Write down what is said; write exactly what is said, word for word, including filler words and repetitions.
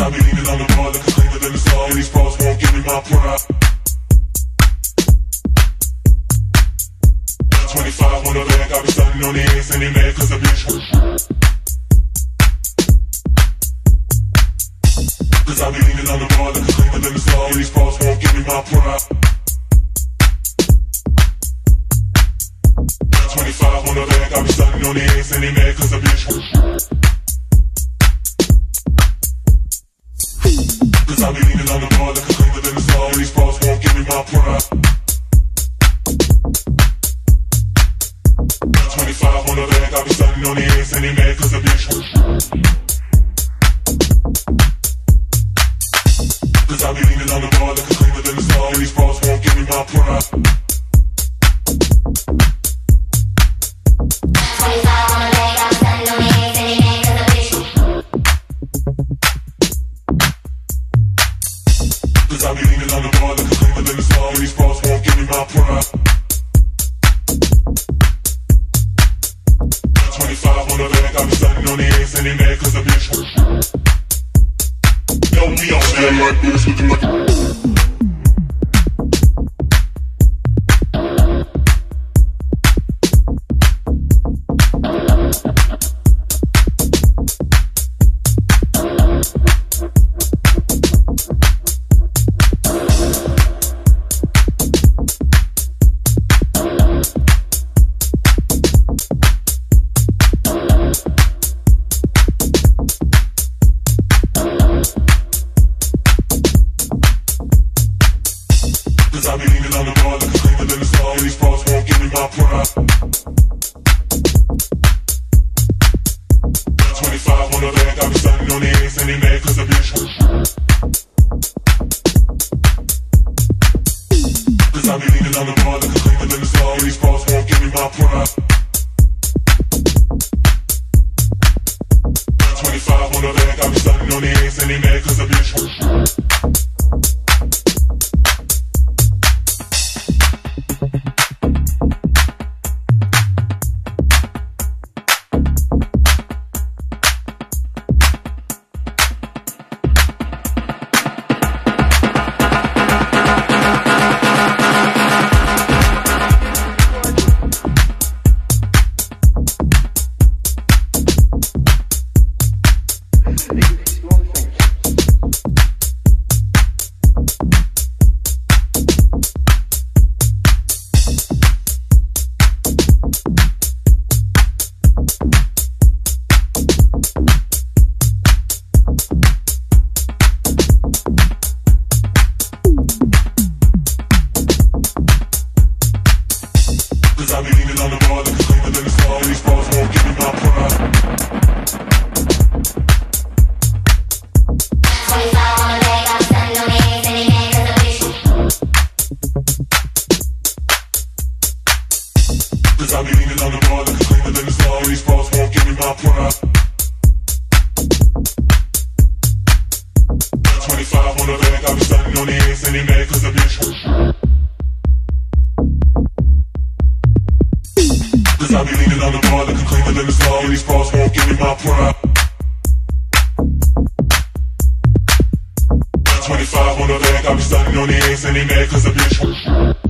I be leaning on the bar, looking cleaner than the star. And these bras won't give me my pride. twenty-five on the leg, I be stunning on the ass, and they mad cause a bitch. Cause I be leaning on the bar, looking cleaner than the star. And these bras won't give me my pride. twenty-five on the leg, I be stunning on the ass, and they mad cause a bitch. Cause I be leaning on the bar, looking cleaner than the star. And these bras won't give me my pride. twenty-five on the leg, I be stunning on the ass, and they mad cause a bitch. Cause I be leaning on the bar, looking cleaner than the star. And these bras won't give me my pride. twenty-five on the leg, I be stunning on the ass, and they mad cause a bitch. Cause I be leaning on the bar, looking cleaner than the star. And these bras won't give me my pride. twenty-five on the leg, I be stunning on the ass, and they mad cause a bitch. Yo, we all stand like this, looking like a... Cause I be leaning on the bar, looking cleaner than the star. And these bras won't give me my pride. twenty-five on the leg, I be stunning on the ass, and they mad cause a bitch. Cause I be leaning on the bar, looking cleaner than the star. And these bras won't give me my pride. twenty-five on the leg, I be stunning on the ass, and they mad cause a bitch. Cause I be leaning on the bar, looking cleaner than the star. And these bras won't give me my pride. twenty-five on the leg, I be stunning on the ass, and they mad cause a bitch. Cause I be leaning on the bar, looking cleaner than the star. And these bras won't give me my pride. twenty-five on the leg, I be stunning on the ass, and they mad cause a bitch. Cause I be leaning on the bar, looking cleaner than the star. And these bras won't give me my pride. twenty-five on the leg, I be stunning on the ass, and they mad cause a bitch.